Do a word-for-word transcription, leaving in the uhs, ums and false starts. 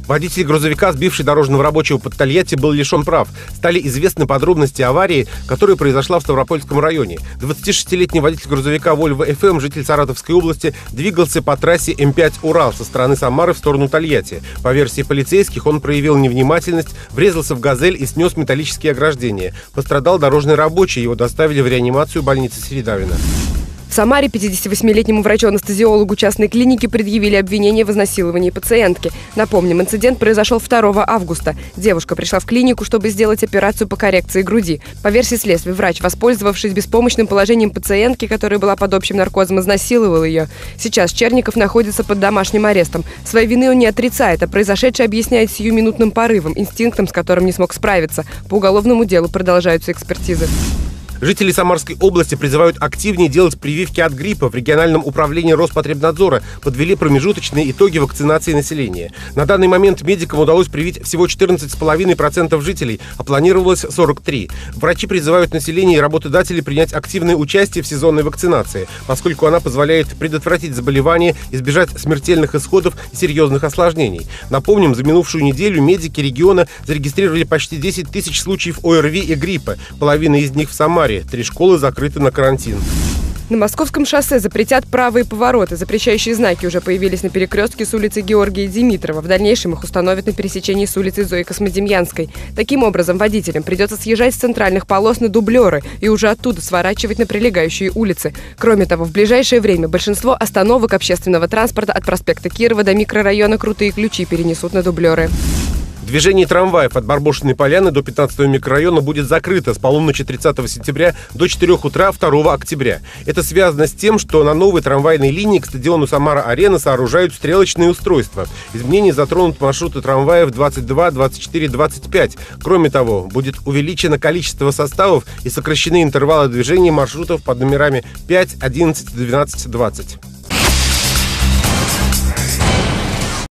Водитель грузовика, сбивший дорожного рабочего под Тольятти, был лишен прав. Стали известны подробности аварии, которая произошла в Ставропольском районе. двадцатишестилетний водитель грузовика Volvo эф эм, житель Саратовской области, двигался по трассе эм пять Урал со стороны Самары в сторону Тольятти. По версии полицейских, он проявил невнимательность, врезался в «Газель» и снес металлические ограждения. Пострадал дорожный рабочий, его доставили в реанимацию больницы Селидавино. В Самаре пятидесятивосьмилетнему врачу-анестезиологу частной клиники предъявили обвинение в изнасиловании пациентки. Напомним, инцидент произошел второго августа. Девушка пришла в клинику, чтобы сделать операцию по коррекции груди. По версии следствия, врач, воспользовавшись беспомощным положением пациентки, которая была под общим наркозом, изнасиловал ее. Сейчас Черников находится под домашним арестом. Своей вины он не отрицает, а произошедшее объясняет сиюминутным порывом, инстинктом, с которым не смог справиться. По уголовному делу продолжаются экспертизы. Жители Самарской области призывают активнее делать прививки от гриппа. В региональном управлении Роспотребнадзора подвели промежуточные итоги вакцинации населения. На данный момент медикам удалось привить всего четырнадцать целых пять десятых процента жителей, а планировалось сорок три процента. Врачи призывают население и работодателей принять активное участие в сезонной вакцинации, поскольку она позволяет предотвратить заболевания, избежать смертельных исходов и серьезных осложнений. Напомним, за минувшую неделю медики региона зарегистрировали почти десять тысяч случаев о эр ви и гриппа, половина из них в Самаре. Три школы закрыты на карантин. На Московском шоссе запретят правые повороты. Запрещающие знаки уже появились на перекрестке с улицы Георгия Димитрова. В дальнейшем их установят на пересечении с улицей Зои Космодемьянской. Таким образом, водителям придется съезжать с центральных полос на дублеры и уже оттуда сворачивать на прилегающие улицы. Кроме того, в ближайшее время большинство остановок общественного транспорта от проспекта Кирова до микрорайона Крутые Ключи перенесут на дублеры. Движение трамваев от Барбошиной поляны до пятнадцатого микрорайона будет закрыто с полуночи тридцатого сентября до четырёх утра второго октября. Это связано с тем, что на новой трамвайной линии к стадиону Самара-Арена сооружают стрелочные устройства. Изменения затронут маршруты трамваев двадцать два, двадцать четыре, двадцать пять. Кроме того, будет увеличено количество составов и сокращены интервалы движения маршрутов под номерами пять, одиннадцать, двенадцать, двадцать.